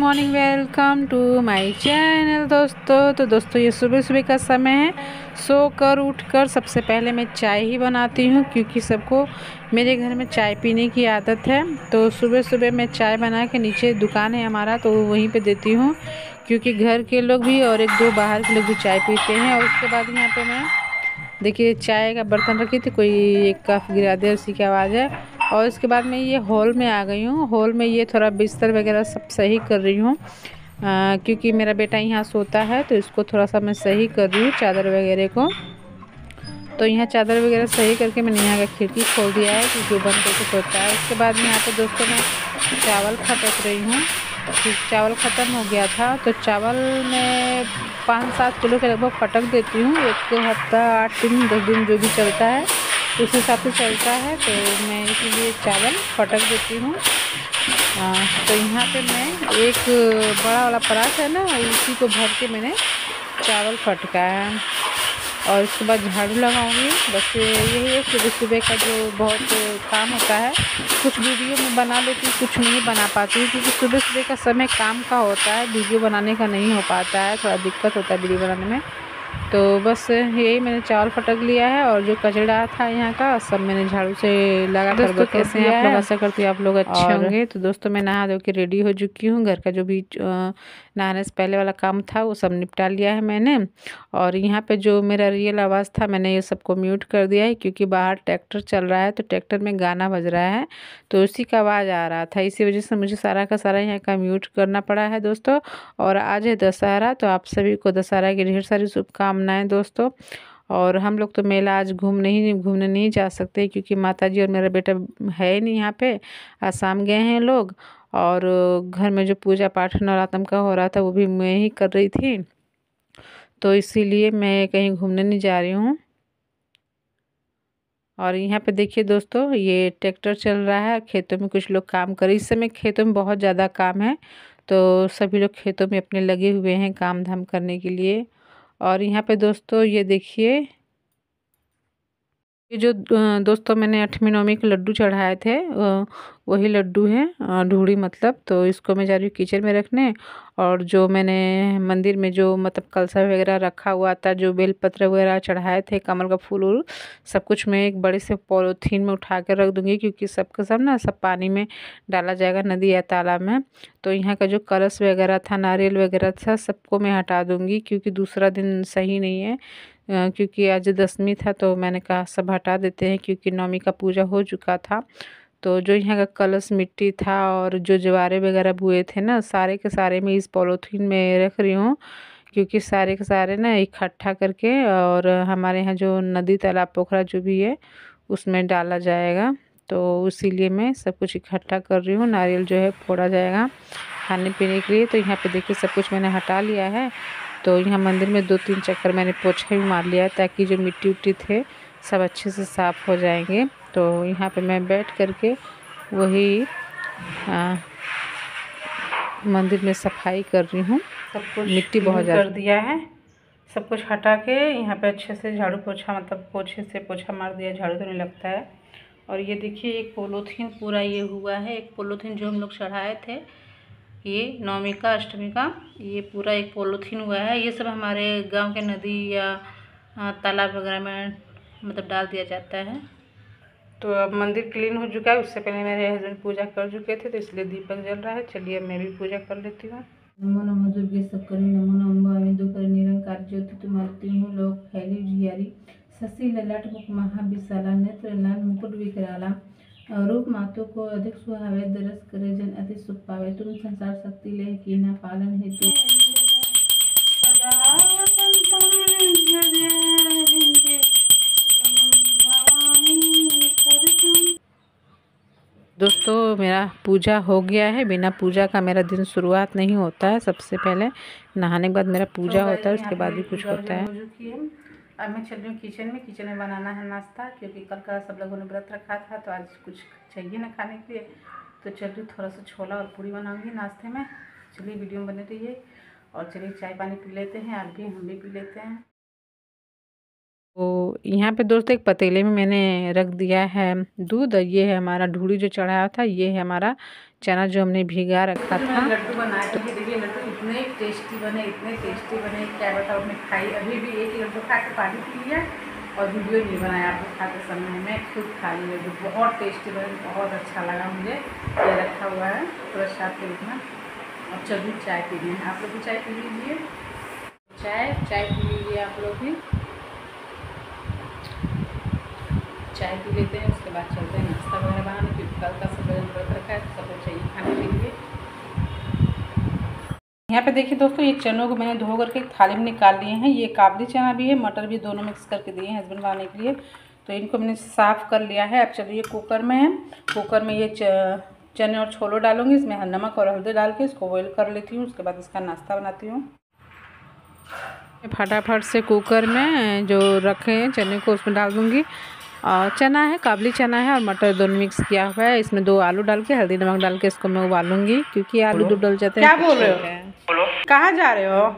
Morning, welcome to my channel. तो दोस्तों ये सुबह सुबह का समय है। सोकर उठकर सबसे पहले मैं चाय ही बनाती हूँ, क्योंकि सबको मेरे घर में चाय पीने की आदत है। तो सुबह सुबह मैं चाय बना के, नीचे दुकान है हमारा तो वहीं पे देती हूँ, क्योंकि घर के लोग भी और एक दो बाहर के लोग भी चाय पीते हैं। और उसके बाद यहाँ पे मैं देखिए चाय का बर्तन रखी थी, कोई एक कप गिरा दे, उसी की आवाज़ है। और इसके बाद मैं ये हॉल में आ गई हूँ। हॉल में ये थोड़ा बिस्तर वगैरह सब सही कर रही हूँ, क्योंकि मेरा बेटा यहाँ सोता है तो इसको थोड़ा सा मैं सही कर रही हूँ, चादर वगैरह को। तो यहाँ चादर वगैरह सही करके मैंने यहाँ का खिड़की खोल दिया है, क्योंकि वो बंद करके सोता है। उसके बाद यहाँ पे दोस्तों मैं चावल फटक रही हूँ, क्योंकि चावल ख़त्म हो गया था। तो चावल मैं 5-7 किलो के लगभग फटक देती हूँ। एक हफ्ता 8 दिन 10 दिन जो भी चलता है उस हिसाब से चलता है, तो मैं इसीलिए चावल फटक देती हूँ। तो यहाँ पे मैं एक बड़ा वाला परात है ना, उसी को भर के मैंने चावल फटका है। और उसके बाद झाड़ू लगाऊंगी। बस यही है सुबह सुबह का जो बहुत काम होता है। कुछ वीडियो में बना लेती हूँ, कुछ नहीं बना पाती हूँ, क्योंकि सुबह सुबह का समय काम का होता है, वीडियो बनाने का नहीं हो पाता है, थोड़ा दिक्कत होता है वीडियो बनाने में। तो बस यही मैंने चावल फटक लिया है, और जो कचड़ा था यहाँ का सब मैंने झाड़ू से लगा कर दोस्तों कैसे हैं आप लोग? आशा करती हूँ आप लोग अच्छे होंगे। तो दोस्तों मैं नहा धो के रेडी हो चुकी हूँ। घर का जो भी नहाने से पहले वाला काम था वो सब निपटा लिया है मैंने। और यहाँ पे जो मेरा रियल आवाज़ था मैंने ये सबको म्यूट कर दिया है, क्योंकि बाहर ट्रैक्टर चल रहा है तो ट्रैक्टर में गाना बज रहा है, तो उसी का आवाज़ आ रहा था। इसी वजह से मुझे सारा का सारा यहाँ का म्यूट करना पड़ा है दोस्तों। और आज है दशहरा, तो आप सभी को दशहरा की ढेर सारी शुभकामनाएं दोस्तों। और हम लोग तो मेला आज घूमने नहीं जा सकते, क्योंकि माताजी और मेरा बेटा है नहीं यहाँ पे, आसाम गए हैं लोग। और घर में जो पूजा पाठ नवरात्रि का हो रहा था वो भी मैं ही कर रही थी, तो इसीलिए मैं कहीं घूमने नहीं जा रही हूँ। और यहाँ पे देखिए दोस्तों ये ट्रैक्टर चल रहा है, खेतों में कुछ लोग काम कर, इस समय खेतों में बहुत ज़्यादा काम है, तो सभी लोग खेतों में अपने लगे हुए हैं काम धाम करने के लिए। और यहाँ पे दोस्तों ये देखिए, ये जो दोस्तों मैंने 8वीं 9वीं के लड्डू चढ़ाए थे, वही लड्डू हैं, ढूढ़ी मतलब। तो इसको मैं जा रही हूँ किचन में रखने। और जो मैंने मंदिर में जो मतलब कलसा वगैरह रखा हुआ था, जो बेलपत्र वगैरह चढ़ाए थे, कमल का फूल उल सब कुछ मैं एक बड़े से पॉलीथीन में उठा कर रख दूँगी, क्योंकि सबके सब ना सब पानी में डाला जाएगा, नदी या तालाब में। तो यहाँ का जो कलश वगैरह था, नारियल वगैरह था, सबको मैं हटा दूँगी, क्योंकि दूसरा दिन सही नहीं है। क्योंकि आज 10वीं था तो मैंने कहा सब हटा देते हैं, क्योंकि 9वीं का पूजा हो चुका था। तो जो यहाँ का कलश मिट्टी था और जो जवारे वगैरह बुए थे ना, सारे के सारे मैं इस पॉलीथीन में रख रही हूँ, क्योंकि सारे के सारे ना इकट्ठा करके और हमारे यहाँ जो नदी तालाब पोखरा जो भी है उसमें डाला जाएगा। तो इसीलिए मैं सब कुछ इकट्ठा कर रही हूँ। नारियल जो है फोड़ा जाएगा खाने पीने के लिए। तो यहाँ पे देखिए सब कुछ मैंने हटा लिया है। तो यहाँ मंदिर में 2-3 चक्कर मैंने पोछा भी मार लिया है, ताकि जो मिट्टी उट्टी थे सब अच्छे से साफ़ हो जाएंगे। तो यहाँ पे मैं बैठ करके वही मंदिर में सफाई कर रही हूँ। सब कुछ मिट्टी बहुत ज़्यादा कर दिया है, सब कुछ हटा के यहाँ पे अच्छे से झाड़ू पोछा मतलब पोछे से पोछा मार दिया, झाड़ू तो नहीं लगता है। और ये देखिए एक पोलोथीन पूरा ये हुआ है, एक पोलोथीन जो हम लोग चढ़ाए थे, ये 9वीं का 8वीं का, ये पूरा एक पोलोथीन हुआ है। ये सब हमारे गांव के नदी या तालाब वगैरह में मतलब डाल दिया जाता है। तो अब मंदिर क्लीन हो चुका है। उससे पहले मेरे हस्बैंड पूजा कर चुके थे, तो इसलिए दीपक जल रहा है। चलिए मैं भी पूजा कर लेती हूँ। नमो नमो दुर्गे सत्कर्णी नमो नमो अमिदुकर निरंकार ज्योति तुम्हारी हूँ लोक फैली जियारी शशि ललाट मुख महाविशाला नेत्र लाल मुकुट विकराला रूप मातु को अधिक सुहावे दरस करे जन अति सुख पावे तुम संसार शक्ति ले कीना पालन हेतु। दोस्तों मेरा पूजा हो गया है। बिना पूजा का मेरा दिन शुरुआत नहीं होता है। सबसे पहले नहाने के बाद मेरा पूजा होता है, उसके बाद ही कुछ होता है। अब मैं चल रही हूँ किचन में बनाना है नाश्ता, क्योंकि कल का सब लोगों ने व्रत रखा था, तो आज कुछ चाहिए ना खाने के लिए। तो चल रही हूँ, थोड़ा सा छोला और पूड़ी बनाऊँगी नाश्ते में। चलिए वीडियो में बने रहिए, और चलिए चाय पानी पी लेते हैं, आप भी हम भी पी लेते हैं। तो यहाँ पे दोस्तों एक पतीले में मैंने रख दिया है दूध। ये है हमारा ढूढ़ी जो चढ़ाया था, ये है हमारा चना जो हमने भिगा रखा था। लड्डू बनाए थे, देखिए लड्डू इतने टेस्टी बने, क्या बताऊँ। मैं खाई अभी भी एक लड्डू खा के पानी पी लिया और वीडियो नहीं बनाया आपको खाते समय। मैं खुद खा ली लड्डू, बहुत टेस्टी बने, बहुत अच्छा लगा मुझे। ये रखा हुआ है प्रसाद के रूप में। और चलिए चाय पीनी है, आप लोग भी चाय पी लीजिए। चाय पी लीजिए आप लोग भी, चाय पी लेते हैं। उसके बाद चलते हैं नाश्ता वगैरह बनाने, क्योंकि कल का सब व्रत रखा है तो सब कुछ चाहिए खाने के लिए। यहाँ पे देखिए दोस्तों, ये चनों को मैंने धो करके थाली में निकाल लिए हैं। ये काबली चना भी है, मटर भी, दोनों मिक्स करके दिए हैं हस्बैंड बनाने के लिए। तो इनको मैंने साफ़ कर लिया है। अब चलिए कुकर में है, कुकर में ये चने और छोले डालूंगी। इसमें नमक और हल्दी डाल के इसको बॉईल कर लेती हूँ। उसके बाद इसका नाश्ता बनाती हूँ। फटाफट से कुकर में जो रखे हैं चने को उसमें डाल दूँगी। और चना है, काबली चना है और मटर दोनों मिक्स किया हुआ है। इसमें 2 आलू डाल के हल्दी नमक डाल के इसको मैं उबालूंगी, क्योंकि आलू दूध डल जाते हैं। क्या बोल रहे हो? कहाँ जा रहे हो?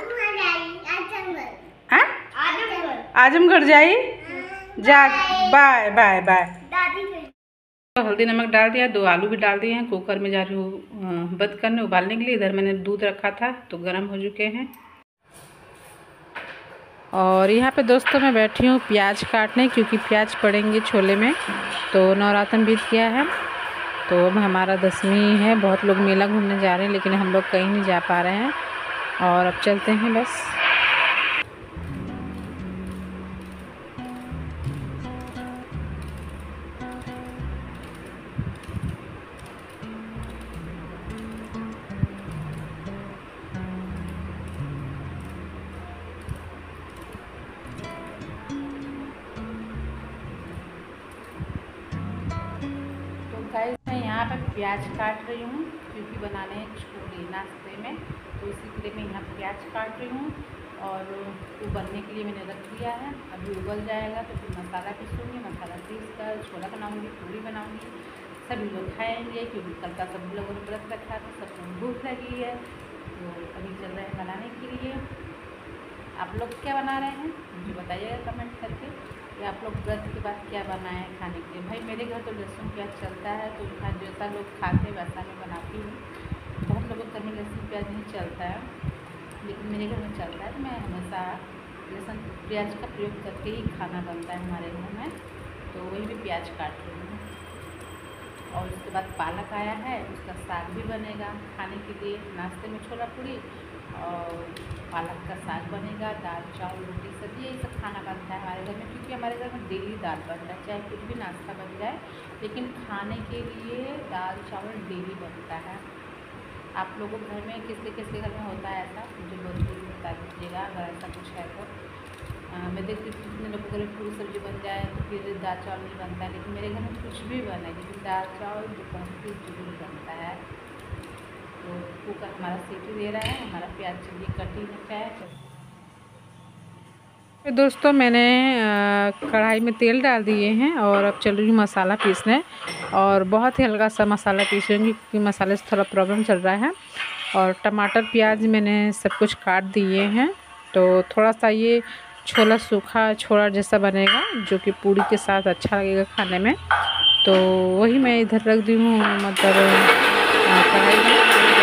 आजमगढ़ जाई जा। Bye bye bye. तो हल्दी नमक डाल दिया, 2 आलू भी डाल दिए हैं। कुकर में जा रही हूँ बंद करने, उबालने के लिए। इधर मैंने दूध रखा था तो गर्म हो चुके हैं। और यहाँ पे दोस्तों मैं बैठी हूँ प्याज काटने, क्योंकि प्याज पड़ेंगे छोले में। तो नवरात्र बीत गया है, तो अब हमारा 10वीं है। बहुत लोग मेला घूमने जा रहे हैं, लेकिन हम लोग कहीं नहीं जा पा रहे हैं। और अब चलते हैं बस। मैं यहाँ पर प्याज काट रही हूँ, क्योंकि बनाने हैं छोले नाश्ते में, तो इसी के लिए मैं यहाँ प्याज काट रही हूँ। और उबलने के लिए मैंने रख दिया है। अभी उबल जाएगा तो फिर मसाला पीसूँगी। मसाला पीस कर छोला बनाऊँगी, पूरी बनाऊँगी। सभी लोग खाएँगे, क्योंकि कल का सभी लोगों ने व्रत रखा था, सबको भूख लगी है। तो अभी चल रहे हैं बनाने के लिए। आप लोग क्या बना रहे हैं मुझे बताइएगा कमेंट करके, या आप लोग व्रत के बाद क्या बनाए हैं खाने के लिए। भाई मेरे घर तो लहसुन प्याज चलता है, तो यहाँ जैसा लोग खाते हैं वैसा मैं बनाती हूँ। बहुत लोगों के घर में लहसुन प्याज नहीं चलता है, लेकिन मेरे घर में चलता है। तो मैं हमेशा लहसुन प्याज का प्रयोग करके ही खाना बनता है हमारे घर में। तो वही भी प्याज काट रही हूँ। और उसके बाद पालक आया है, उसका साग भी बनेगा खाने के लिए। नाश्ते में छोला पूरी और पालक का साग बनेगा। दाल चावल रोटी सब्जी यही सब खाना बनता है हमारे घर में, क्योंकि हमारे घर में डेली दाल बनता है। चाहे कुछ भी नाश्ता बन जाए, लेकिन खाने के लिए दाल चावल डेली बनता है। आप लोगों के घर में किसके घर में होता है ऐसा, मुझे बहुत बता दीजिएगा अगर ऐसा कुछ है तो। मैं देखती हूँ कितने लोगों के घर में पूरी सब्जी बन जाए तो फिर दाल चावल नहीं बनता है, लेकिन मेरे घर में कुछ भी बने, लेकिन दाल चावल दोपहर जरूर बनता है। तो कुकर हमारा सीटी दे रहा है, हमारा प्याज चलिए कटी रखा है। दोस्तों मैंने कढ़ाई में तेल डाल दिए हैं और अब चल रही हूँ मसाला पीसने। और बहुत ही हल्का सा मसाला पीसूँगी, क्योंकि मसाले से थोड़ा प्रॉब्लम चल रहा है। और टमाटर प्याज मैंने सब कुछ काट दिए हैं। तो थोड़ा सा ये छोला सूखा छोला जैसा बनेगा, जो कि पूरी के साथ अच्छा लगेगा खाने में। तो वही मैं इधर रख दी हूँ, मतलब कढ़ाई में।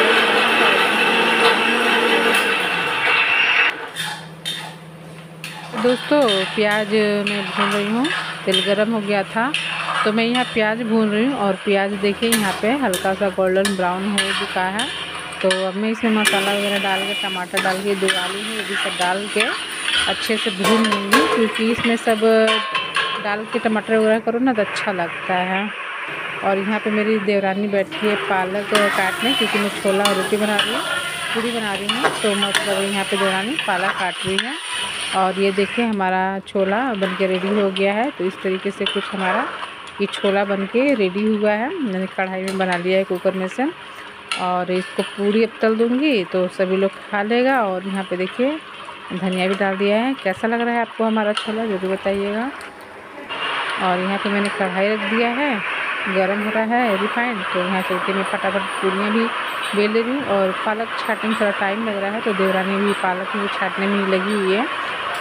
दोस्तों प्याज मैं भून रही हूँ, तेल गरम हो गया था तो मैं यहाँ प्याज भून रही हूँ। और प्याज देखिए यहाँ पे हल्का सा गोल्डन ब्राउन हो चुका है। तो अब मैं इसमें मसाला वगैरह डाल के, टमाटर डाल के, 2 आलू है ये भी सब डाल के अच्छे से भून लूँगी, क्योंकि इसमें सब डाल के टमाटर वगैरह करो ना तो अच्छा लगता है। और यहाँ पे मेरी देवरानी बैठी है पालक काटने, क्योंकि मैं छोला और रोटी बना रही हूँ, पूरी बना रही हूँ। तो मतलब यहाँ पे देवरानी पालक काट रही है। और ये देखिए हमारा छोला बनके रेडी हो गया है। तो इस तरीके से कुछ हमारा ये छोला बनके रेडी हुआ है। मैंने कढ़ाई में बना लिया है कुकर में से। और इसको पूरी अब तल दूँगी तो सभी लोग खा लेगा। और यहाँ पे देखिए धनिया भी डाल दिया है। कैसा लग रहा है आपको हमारा छोला ज़रूर बताइएगा। और यहाँ पे मैंने कढ़ाई रख दिया है, गरम हो रहा है रिफाइंड। तो यहाँ चलते मैं फटाफट पूरियाँ भी बेल ले रही हूँ। और पालक छाटने में थोड़ा टाइम लग रहा है, तो देवरानी भी पालक भी छाटने में ही लगी हुई है।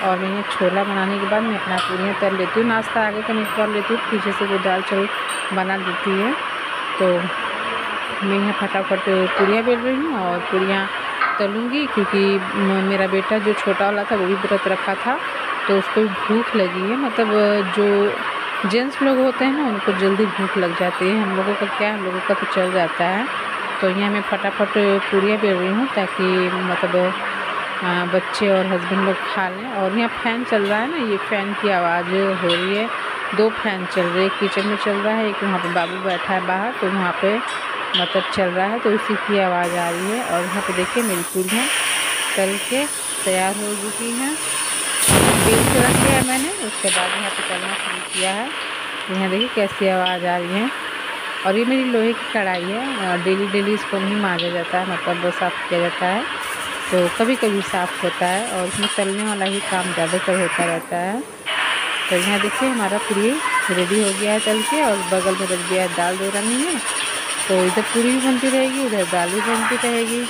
और मैं यहाँ छोला बनाने के बाद मैं अपना पूरियाँ तल लेती हूँ। नाश्ता आगे का नहीं कर लेती हूँ, पीछे से वो दाल चावल बना देती है। तो मैं यहाँ फटाफट पूरियाँ बेल रही हूँ और पूरियाँ तलूँगी, क्योंकि मेरा बेटा जो छोटा वाला था वो भी व्रत रखा था, तो उसको भी भूख लगी है। मतलब जो जेंट्स लोग होते हैं ना, उनको जल्दी भूख लग जाती है। हम लोगों का क्या, हम लोगों का तो चल जाता है। तो यहाँ मैं फटाफट पूरियाँ बेल रही हूँ ताकि मतलब बच्चे और हस्बैंड लोग खा लें। और यहाँ फ़ैन चल रहा है ना, ये फ़ैन की आवाज़ हो रही है। 2 फ़ैन चल रहे हैं, एक किचन में चल रहा है, एक वहाँ पे बाबू बैठा है बाहर, तो वहाँ पे मतलब चल रहा है, तो उसी की आवाज़ आ रही है। और यहाँ पे देखिए मेरी पूरियाँ तल के तैयार हो चुकी हैं। बेल के रख लिया है मैंने, उसके बाद यहाँ पे तलना शुरू किया है। यहाँ देखिए कैसी आवाज़ आ रही है। और ये मेरी लोहे की कढ़ाई है, डेली इसको नहीं मांजा जाता है, मतलब साफ़ किया जाता है, तो कभी कभी साफ़ होता है। और इसमें तलने वाला ही काम ज़्यादातर होता रहता है। तो यहाँ देखिए हमारा पूरी रेडी हो गया है तल के, और बगल में रख दिया है दाल दो रंग में, तो इधर पूरी भी बनती रहेगी, उधर दाल भी बनती रहेगी।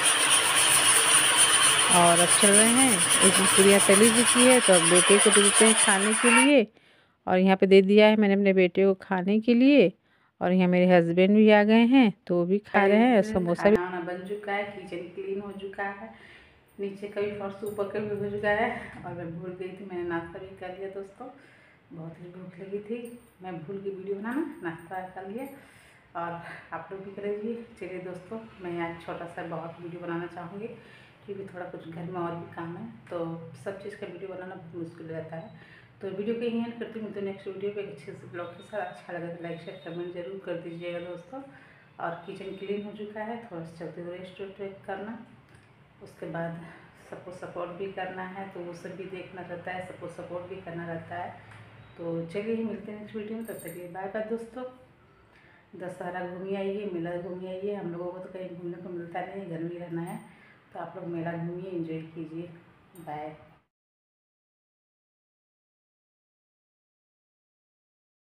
और अब चल रहे हैं, एक पूरियाँ तली चुकी है, तो अब बेटे को दे देते हैं खाने के लिए। और यहाँ पे दे दिया है मैंने अपने बेटे को खाने के लिए। और यहाँ मेरे हस्बैंड भी आ गए हैं, तो वो भी खा रहे हैं। समोसा भी खाना बन चुका है, किचन क्लीन हो चुका है, नीचे का भी फर्श ऊपर का भी हो चुका है। और मैं भूल गई थी, मैंने नाश्ता भी कर लिया दोस्तों, बहुत ही भूख लगी थी, मैं भूल गई वीडियो बनाना, नाश्ता कर लिया। और आप लोग भी करेंगे। चलिए दोस्तों, मैं यहाँ छोटा सा बहुत वीडियो बनाना चाहूँगी, क्योंकि थोड़ा कुछ घर में और भी काम है, तो सब चीज़ का वीडियो बनाना बहुत मुश्किल रहता है। तो वीडियो को यहीं एंड करती हूँ, तो नेक्स्ट वीडियो पे अच्छे से ब्लॉग के साथ। अच्छा लगा तो लाइक शेयर कमेंट जरूर कर दीजिएगा दोस्तों। और किचन क्लीन हो चुका है, थोड़ा सा चलते हुए रेस्ट करना, उसके बाद सबको सपोर्ट भी करना है, तो वो सब भी देखना रहता है, सबको सपोर्ट भी करना रहता है। तो चलिए मिलते हैं नेक्स्ट वीडियो में, तब तक के बाय बाय दोस्तों। दशहरा घूमिए आइए, मेला घूमिए आइए, हम लोगों को तो कहीं घूमने को मिलता नहीं है, घर में ही रहना है, तो आप लोग मेला घूमिए, एंजॉय कीजिए। बाय।